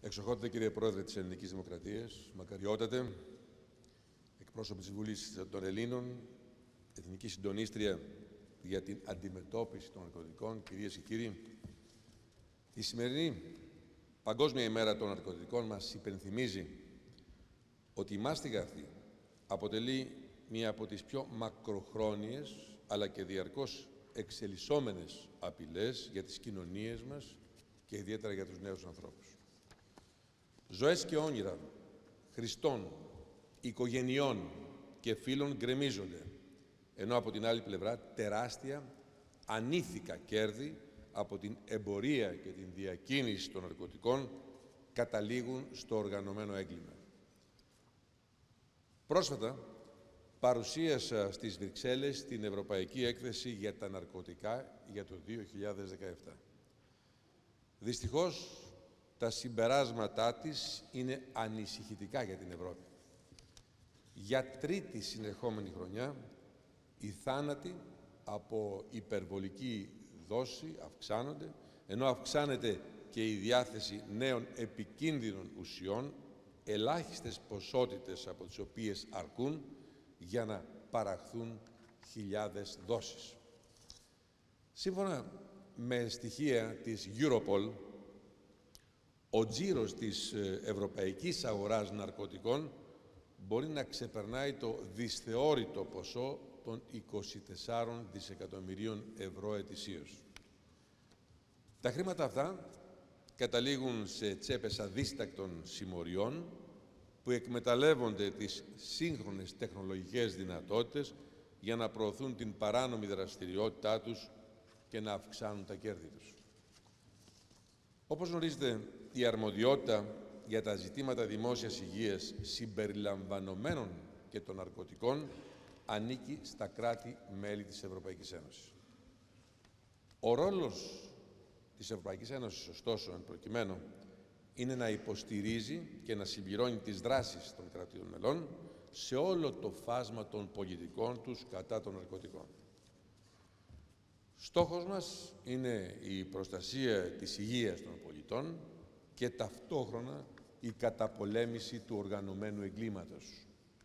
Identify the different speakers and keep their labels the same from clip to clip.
Speaker 1: Εξοχότατε κύριε Πρόεδρε της Ελληνικής Δημοκρατίας, μακαριότατε, εκπρόσωποι της Βουλής των Ελλήνων, Εθνική Συντονίστρια για την αντιμετώπιση των ναρκωτικών, κυρίες και κύριοι, η σημερινή Παγκόσμια ημέρα των ναρκωτικών μας υπενθυμίζει ότι η μάστιγα αυτή αποτελεί μία από τις πιο μακροχρόνιες αλλά και διαρκώς εξελισσόμενες απειλές για τις κοινωνίες μας και ιδιαίτερα για τους νέους ανθρώπους. Ζωές και όνειρα χριστών, οικογενειών και φίλων γκρεμίζονται, ενώ από την άλλη πλευρά τεράστια, ανήθικα κέρδη από την εμπορία και την διακίνηση των ναρκωτικών καταλήγουν στο οργανωμένο έγκλημα. Πρόσφατα παρουσίασα στις Βρυξέλλες την Ευρωπαϊκή Έκθεση για τα Ναρκωτικά για το 2017. Δυστυχώς, τα συμπεράσματά της είναι ανησυχητικά για την Ευρώπη. Για τρίτη συνεχόμενη χρονιά, οι θάνατοι από υπερβολική δόση αυξάνονται, ενώ αυξάνεται και η διάθεση νέων επικίνδυνων ουσιών, ελάχιστες ποσότητες από τις οποίες αρκούν για να παραχθούν χιλιάδες δόσεις. Σύμφωνα με στοιχεία της Europol, ο τζίρος της ευρωπαϊκής αγοράς ναρκωτικών μπορεί να ξεπερνάει το δυσθεώρητο ποσό των 24 δισεκατομμυρίων ευρώ ετησίως. Τα χρήματα αυτά καταλήγουν σε τσέπες αδίστακτων συμμοριών που εκμεταλλεύονται τις σύγχρονες τεχνολογικές δυνατότητες για να προωθούν την παράνομη δραστηριότητά τους και να αυξάνουν τα κέρδη τους. Όπως γνωρίζετε, η αρμοδιότητα για τα ζητήματα δημόσιας υγείας συμπεριλαμβανομένων και των ναρκωτικών ανήκει στα κράτη-μέλη της Ευρωπαϊκής Ένωσης. Ο ρόλος της Ευρωπαϊκής Ένωσης, ωστόσο, εν προκειμένου, είναι να υποστηρίζει και να συμπληρώνει τις δράσεις των κρατών μελών σε όλο το φάσμα των πολιτικών τους κατά των ναρκωτικών. Στόχος μας είναι η προστασία της υγείας των πολιτών και ταυτόχρονα η καταπολέμηση του οργανωμένου εγκλήματος.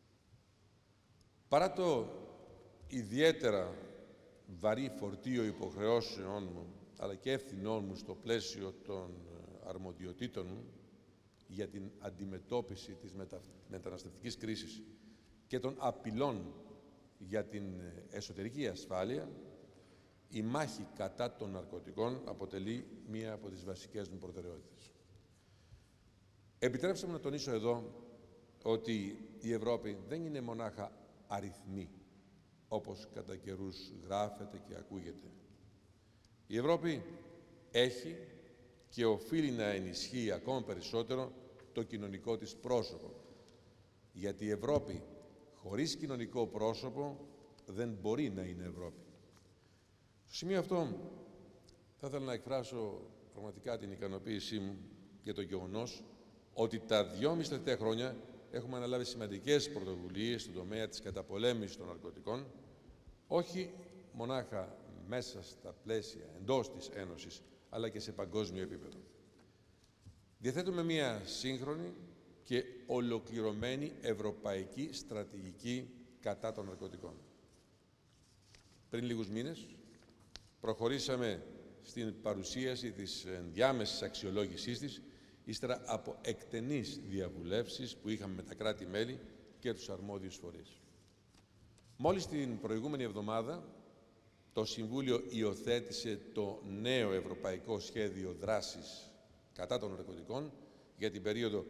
Speaker 1: Παρά το ιδιαίτερα βαρύ φορτίο υποχρεώσεών μου, αλλά και ευθυνών μου στο πλαίσιο των αρμοδιοτήτων μου για την αντιμετώπιση της μεταναστευτικής κρίσης και των απειλών για την εσωτερική ασφάλεια, η μάχη κατά των ναρκωτικών αποτελεί μία από τις βασικές μου προτεραιότητες. Επιτρέψτε μου να τονίσω εδώ ότι η Ευρώπη δεν είναι μονάχα αριθμοί, όπως κατά καιρούς γράφεται και ακούγεται. Η Ευρώπη έχει και οφείλει να ενισχύει ακόμα περισσότερο το κοινωνικό της πρόσωπο, γιατί η Ευρώπη χωρίς κοινωνικό πρόσωπο δεν μπορεί να είναι Ευρώπη. Στο σημείο αυτό θα ήθελα να εκφράσω πραγματικά την ικανοποίησή μου για το γεγονός ότι τα 2,5 τελευταία χρόνια έχουμε αναλάβει σημαντικές πρωτοβουλίες στον τομέα της καταπολέμησης των ναρκωτικών, όχι μονάχα μέσα στα πλαίσια εντός της Ένωσης, αλλά και σε παγκόσμιο επίπεδο. Διαθέτουμε μία σύγχρονη και ολοκληρωμένη ευρωπαϊκή στρατηγική κατά των ναρκωτικών. Πριν λίγους μήνες, προχωρήσαμε στην παρουσίαση της ενδιάμεσης αξιολόγησής της, ύστερα από εκτενείς διαβουλεύσεις που είχαμε με τα κράτη-μέλη και τους αρμόδιους φορείς. Μόλις την προηγούμενη εβδομάδα, το Συμβούλιο υιοθέτησε το νέο Ευρωπαϊκό Σχέδιο Δράσης κατά των ναρκωτικών για την περίοδο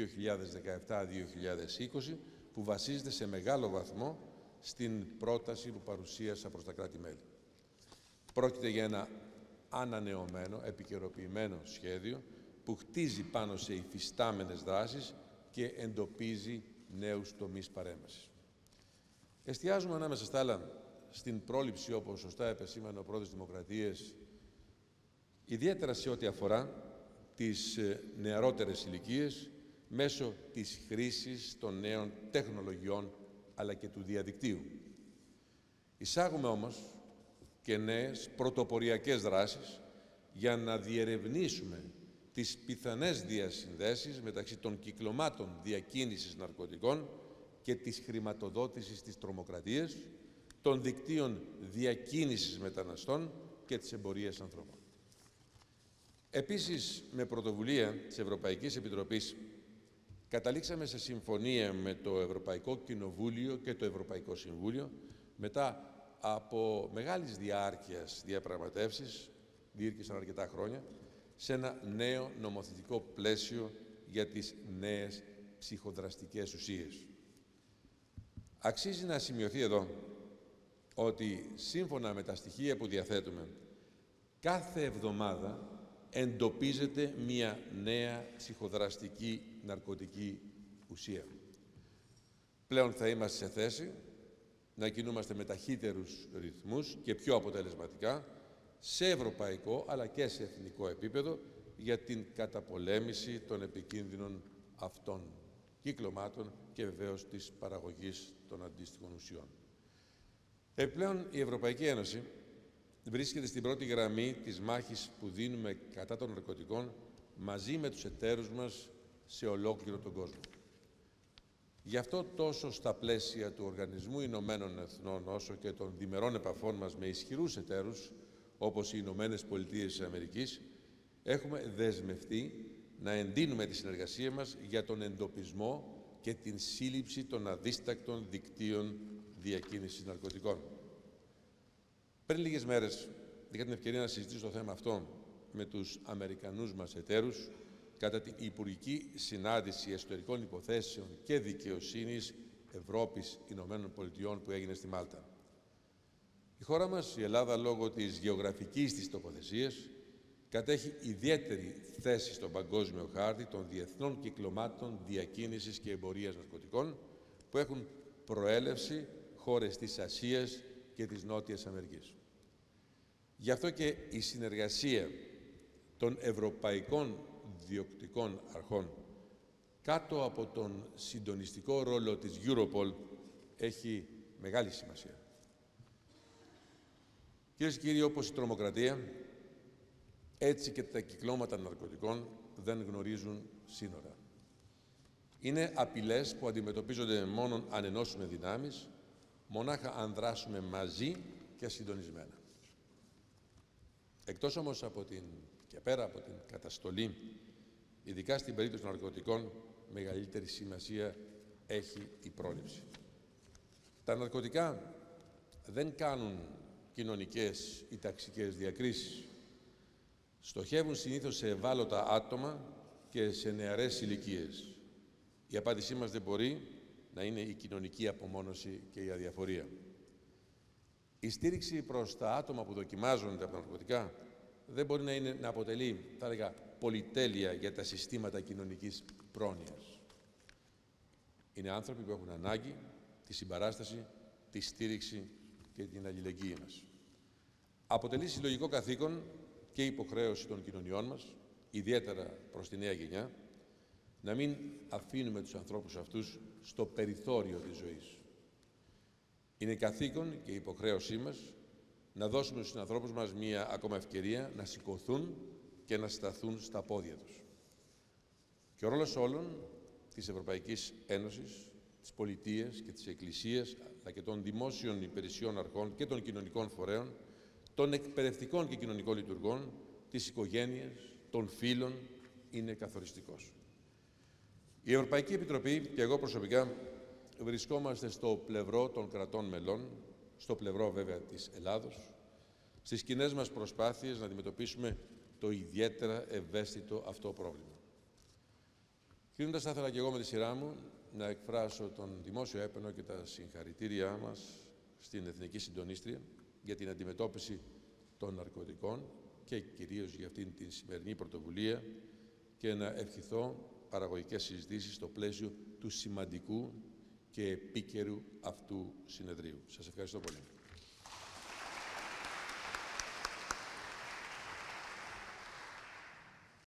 Speaker 1: 2017-2020, που βασίζεται σε μεγάλο βαθμό στην πρόταση που παρουσίασα προς τα κράτη-μέλη. Πρόκειται για ένα ανανεωμένο, επικαιροποιημένο σχέδιο που χτίζει πάνω σε υφιστάμενες δράσεις και εντοπίζει νέους τομείς παρέμβασης. Εστιάζουμε ανάμεσα στα άλλα στην πρόληψη, όπως σωστά επεσήμανε ο Πρόεδρος της Δημοκρατίας, ιδιαίτερα σε ό,τι αφορά τις νεαρότερες ηλικίες, μέσω της χρήσης των νέων τεχνολογιών αλλά και του διαδικτύου. Εισάγουμε όμως και νέες πρωτοποριακές δράσεις για να διερευνήσουμε τις πιθανές διασυνδέσεις μεταξύ των κυκλωμάτων διακίνησης ναρκωτικών και της χρηματοδότησης της τρομοκρατίας, των δικτύων διακίνησης μεταναστών και της εμπορίας ανθρώπων. Επίσης, με πρωτοβουλία της Ευρωπαϊκής Επιτροπής, καταλήξαμε σε συμφωνία με το Ευρωπαϊκό Κοινοβούλιο και το Ευρωπαϊκό Συμβούλιο, μετά από μεγάλης διάρκειας διαπραγματεύσεις, διήρκησαν αρκετά χρόνια, σε ένα νέο νομοθετικό πλαίσιο για τις νέες ψυχοδραστικές ουσίες. Αξίζει να σημειωθεί εδώ ότι σύμφωνα με τα στοιχεία που διαθέτουμε, κάθε εβδομάδα εντοπίζεται μία νέα ψυχοδραστική ναρκωτική ουσία. Πλέον θα είμαστε σε θέση να κινούμαστε με ταχύτερους ρυθμούς και πιο αποτελεσματικά σε ευρωπαϊκό αλλά και σε εθνικό επίπεδο για την καταπολέμηση των επικίνδυνων αυτών κυκλωμάτων και βεβαίως της παραγωγής των αντίστοιχων ουσιών. Επιπλέον, η Ευρωπαϊκή Ένωση βρίσκεται στην πρώτη γραμμή της μάχης που δίνουμε κατά των ναρκωτικών μαζί με τους εταίρους μας σε ολόκληρο τον κόσμο. Γι' αυτό τόσο στα πλαίσια του Οργανισμού Ηνωμένων Εθνών όσο και των διμερών επαφών μας με ισχυρούς εταίρους όπως οι Ηνωμένες Πολιτείες της Αμερικής, έχουμε δεσμευτεί να εντείνουμε τη συνεργασία μας για τον εντοπισμό και την σύλληψη των αδίστακτων δικτύων διακίνησης ναρκωτικών. Πριν λίγες μέρες είχα την ευκαιρία να συζητήσω το θέμα αυτό με τους Αμερικανούς μας εταίρους κατά την Υπουργική Συνάντηση Εσωτερικών Υποθέσεων και Δικαιοσύνης Ευρώπης Ηνωμένων Πολιτειών που έγινε στη Μάλτα. Η χώρα μας, η Ελλάδα, λόγω της γεωγραφικής της τοποθεσίας, κατέχει ιδιαίτερη θέση στον παγκόσμιο χάρτη των διεθνών κυκλωμάτων διακίνησης και εμπορίας ναρκωτικών που έχουν προέλευση χώρες της Ασίας και της Νότιας Αμερικής. Γι' αυτό και η συνεργασία των ευρωπαϊκών διοκτικών αρχών κάτω από τον συντονιστικό ρόλο της Europol έχει μεγάλη σημασία. Κυρίες και κύριοι, όπως η τρομοκρατία, έτσι και τα κυκλώματα ναρκωτικών δεν γνωρίζουν σύνορα. Είναι απειλές που αντιμετωπίζονται μόνον αν ενώσουμε δυνάμεις, μονάχα αν δράσουμε μαζί και συντονισμένα. Εκτός όμως και πέρα από την καταστολή, ειδικά στην περίπτωση των ναρκωτικών, μεγαλύτερη σημασία έχει η πρόληψη. Τα ναρκωτικά δεν κάνουν κοινωνικές ή ταξικές διακρίσεις. Στοχεύουν συνήθως σε ευάλωτα άτομα και σε νεαρές ηλικίες. Η απάντησή μας δεν μπορεί να είναι η κοινωνική απομόνωση και η αδιαφορία. Η στήριξη προς τα άτομα που δοκιμάζονται από τα ναρκωτικά δεν μπορεί να αποτελεί, θα έλεγα, πολυτέλεια για τα συστήματα κοινωνικής πρόνοιας. Είναι άνθρωποι που έχουν ανάγκη τη συμπαράσταση, τη στήριξη και την αλληλεγγύη μας. Αποτελεί συλλογικό καθήκον και υποχρέωση των κοινωνιών μας, ιδιαίτερα προς τη νέα γενιά, να μην αφήνουμε τους ανθρώπους αυτούς στο περιθώριο της ζωής. Είναι καθήκον και υποχρέωσή μας να δώσουμε στους ανθρώπους μας μία ακόμα ευκαιρία να σηκωθούν και να σταθούν στα πόδια τους. Και ο ρόλος όλων της Ευρωπαϊκής Ένωσης, της Πολιτείας και της Εκκλησίας, αλλά και των δημόσιων υπηρεσιών αρχών και των κοινωνικών φορέων, των εκπαιδευτικών και κοινωνικών λειτουργών, της οικογένειας, των φίλων, είναι καθοριστικός. Η Ευρωπαϊκή Επιτροπή και εγώ προσωπικά βρισκόμαστε στο πλευρό των κρατών μελών, στο πλευρό βέβαια της Ελλάδος, στις κοινές μας προσπάθειες να αντιμετωπίσουμε το ιδιαίτερα ευαίσθητο αυτό πρόβλημα. Κλείνοντας, θα ήθελα και εγώ με τη σειρά μου να εκφράσω τον δημόσιο έπαινο και τα συγχαρητήριά μας στην Εθνική Συντονίστρια για την αντιμετώπιση των ναρκωτικών και κυρίως για αυτήν την σημερινή πρωτοβουλία και να ευχηθώ παραγωγικές συζητήσεις στο πλαίσιο του σημαντικού και επίκαιρου αυτού συνεδρίου. Σας ευχαριστώ πολύ.